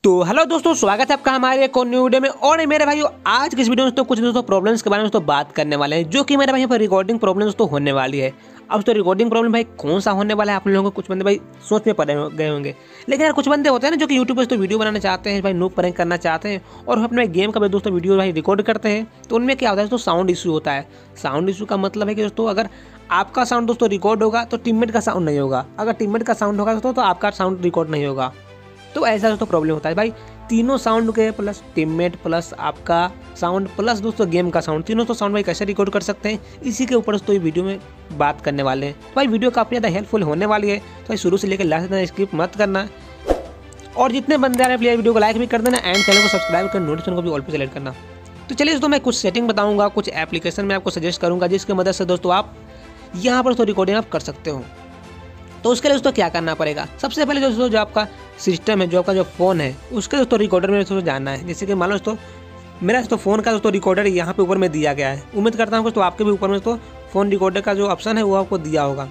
तो हेलो दोस्तों, स्वागत है आपका हमारे एक और न्यू वीडियो में। और मेरे भाइयों, आज के इस वीडियो में तो कुछ दोस्तों प्रॉब्लम्स के बारे में बात करने वाले हैं, जो कि मेरे भाई यहाँ पर रिकॉर्डिंग प्रॉब्लम्स तो होने वाली है। अब तो रिकॉर्डिंग प्रॉब्लम भाई कौन सा होने वाला है, आप लोगों को कुछ बंदे भाई सोच में पड़े गए होंगे। लेकिन यार कुछ बंदे होते हैं ना जो कि यूट्यूब पर तो वीडियो बनाना चाहते हैं भाई, नूब प्रैंक करना चाहते हैं और अपने गेम का भी दोस्तों वीडियो भाई रिकॉर्ड करते हैं। तो उनमें क्या होता है दोस्तों, साउंड इशू होता है। साउंड इशू का मतलब है कि दोस्तों अगर आपका साउंड दोस्तों रिकॉर्ड होगा तो टीममेट का साउंड नहीं होगा, अगर टीममेट का साउंड होगा दोस्तों तो आपका साउंड रिकॉर्ड नहीं होगा। तो ऐसा दोस्तों प्रॉब्लम होता है भाई, तीनों साउंड के प्लस टीममेट प्लस आपका साउंड प्लस दोस्तों गेम का साउंड, तीनों तो साउंड भाई कैसे रिकॉर्ड कर सकते हैं, इसी के ऊपर दोस्तों ये वीडियो में बात करने वाले हैं। तो भाई वीडियो काफ़ी ज़्यादा हेल्पफुल होने वाली है, तो भाई शुरू से लेकर लास्ट तक स्किप मत करना। और जितने बंदे आ रहे हैं प्लीज़ वीडियो को लाइक भी कर देना एंड चैनल को सब्सक्राइब कर नोटिफिकेशन को भी ऑल पे सेलेक्ट करना। तो चलिए दोस्तों, मैं कुछ सेटिंग बताऊँगा, कुछ एप्लीकेशन में आपको सजेस्ट करूँगा जिसकी मदद से दोस्तों आप यहाँ पर दोस्तों रिकॉर्डिंग आप कर सकते हो। तो उसके लिए दोस्तों क्या करना पड़ेगा, सबसे पहले दोस्तों जो आपका सिस्टम है, जो आपका जो फ़ोन है, उसके दोस्तों रिकॉर्डर में दोस्तों जानना है। जैसे कि मान लो दोस्तों मेरा दोस्तों फ़ोन का दोस्तों रिकॉर्डर यहाँ पे ऊपर में दिया गया है। उम्मीद करता हूँ दोस्तों आपके भी ऊपर में दोस्तों फ़ोन रिकॉर्डर का जो ऑप्शन है वो आपको दिया होगा।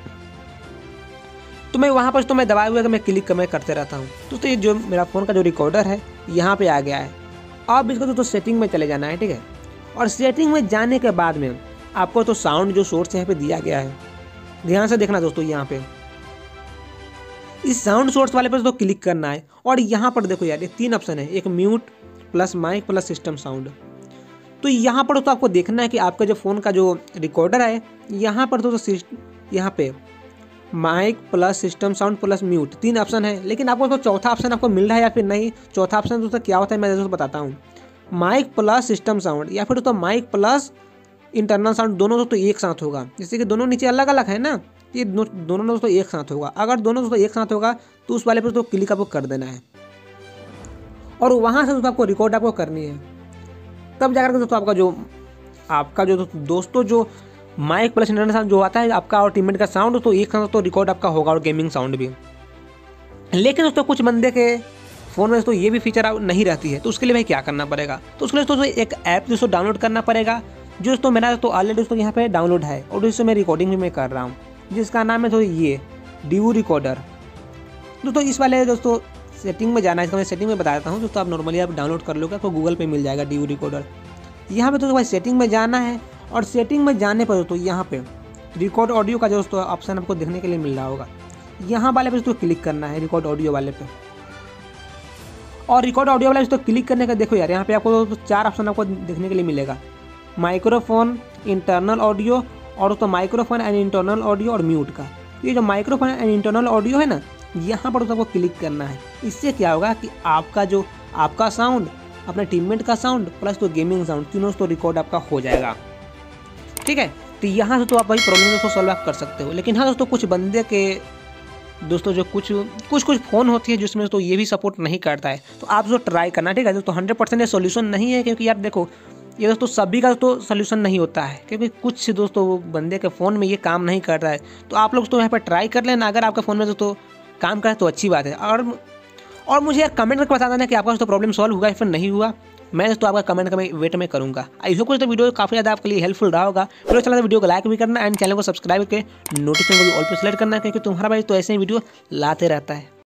तो मैं वहाँ पर तो मैं दबाए हुए मैं क्लिक करते रहता हूँ। दोस्तों ये जो मेरा फ़ोन का जो रिकॉर्डर है यहाँ पर आ गया है। अब इसको दोस्तों सेटिंग में चले जाना है, ठीक है। और सेटिंग में जाने के बाद में आपको तो साउंड जो सोर्स यहाँ पे दिया गया है, ध्यान से देखना दोस्तों, यहाँ पे इस साउंड सोर्स वाले पर तो क्लिक करना है। और यहाँ पर देखो यार, ये तीन ऑप्शन है, एक mute plus mic plus system sound. तो यहाँ पर तो आपको देखना है कि आपका जो फ़ोन का जो रिकॉर्डर है यहाँ पर तो यहाँ पे mic plus system sound plus mute तीन ऑप्शन है। लेकिन आपको तो चौथा ऑप्शन आपको मिल रहा है या फिर नहीं। चौथा ऑप्शन दोस्तों क्या होता है मैं दोस्तों बताता हूँ, माइक प्लस सिस्टम साउंड या फिर दोस्तों माइक प्लस इंटरनल साउंड, दोनों दोस्तों एक साथ होगा। जैसे कि दोनों नीचे अलग अलग है ना, ये दोनों दोस्तों एक साथ होगा। अगर दोनों दोस्तों एक साथ होगा तो उस वाले पर तो क्लिक आपको कर देना है और वहाँ से दोस्तों आपको रिकॉर्ड आपको करनी है। तब जाकर दोस्तों आपका जो दोस्तों जो माइक प्लस इंटरनल साउंड जो आता है आपका और टीममेट का साउंड दोस्तों एक साथ दोस्तों रिकॉर्ड आपका होगा और गेमिंग साउंड भी। लेकिन दोस्तों कुछ बंदे के फ़ोन में दोस्तों ये भी फीचर नहीं रहती है। तो उसके लिए भाई क्या करना पड़ेगा, तो उसके लिए दोस्तों एक ऐप दोस्तों डाउनलोड करना पड़ेगा, जो दोस्तों मेरा दोस्तों ऑलरेडी दोस्तों यहाँ पे डाउनलोड है और दोस्तों मैं रिकॉर्डिंग भी मैं कर रहा हूँ, जिसका नाम है तो ये DU रिकॉर्डर। दोस्तों इस वाले दोस्तों सेटिंग में जाना है, इसका मैं सेटिंग में बता देता हूँ। दोस्तों आप नॉर्मली आप डाउनलोड कर लोगे, आपको गूगल पे मिल जाएगा DU रिकॉर्डर। यहाँ पे दोस्तों भाई सेटिंग में जाना है और सेटिंग में जाने पर दोस्तों यहाँ पे रिकॉर्ड ऑडियो का जो दोस्तों ऑप्शन आपको देखने के लिए मिल रहा होगा, यहाँ वाले पे दोस्तों क्लिक करना है, रिकॉर्ड ऑडियो वाले पे। और रिकॉर्ड ऑडियो वाले दोस्तों क्लिक करने का देखो यार, यहाँ पे आपको दोस्तों चार ऑप्शन आपको देखने के लिए मिलेगा, माइक्रोफोन, इंटरनल ऑडियो और तो माइक्रोफोन एंड इंटरनल ऑडियो और म्यूट का। ये जो माइक्रोफोन एंड इंटरनल ऑडियो है ना, यहाँ पर तो आपको क्लिक करना है। इससे क्या होगा कि आपका साउंड, अपने टीममेट का साउंड प्लस तो गेमिंग साउंड तीनों तो रिकॉर्ड आपका हो जाएगा, ठीक है। तो यहाँ से तो आप भाई प्रॉब्लम दोस्तों सॉल्व आप कर सकते हो। लेकिन हाँ दोस्तों, कुछ बंदे के दोस्तों जो कुछ फ़ोन होती है जिसमें तो ये भी सपोर्ट नहीं करता है, तो आप जो ट्राई करना, ठीक है दोस्तों। 100% ये सोल्यूशन नहीं है, क्योंकि यार देखो ये दोस्तों सभी का तो सोल्यूशन नहीं होता है, क्योंकि कुछ दोस्तों बंदे के फ़ोन में ये काम नहीं कर रहा है। तो आप लोग तो यहाँ पर ट्राई कर लेना, अगर आपके फ़ोन में दोस्तों काम करे तो अच्छी बात है। और मुझे यार कमेंट करके बता देना कि आपका दोस्तों प्रॉब्लम सॉल्व हुआ या फिर नहीं हुआ। मैं दोस्तों आपका कमेंट का मैं वेट में करूँगा। आई होप कुछ तो वीडियो काफ़ी ज़्यादा आपके लिए हेल्पफुल रहा होगा। वीडियो चला तो वीडियो को लाइक भी करना एंड चैनल को सब्सक्राइब करके नोटिफिकेशन को भी ऑल पे सेलेक्ट करना, क्योंकि तुम्हारा भाई तो ऐसे ही वीडियो लाते रहता है।